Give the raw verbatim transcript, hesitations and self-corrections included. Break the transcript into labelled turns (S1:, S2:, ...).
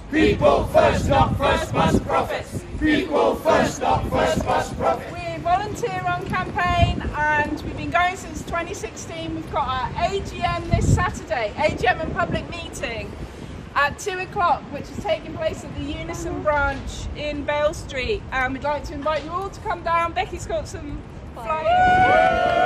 S1: People first, not first bus profits. People first, not first bus profits.
S2: We volunteer on campaign and we've been going since twenty sixteen. We've got our A G M this Saturday, A G M and public meeting at two o'clock, which is taking place at the Unison branch in Bale Street. And we'd like to invite you all to come down. Becky's got some flyers.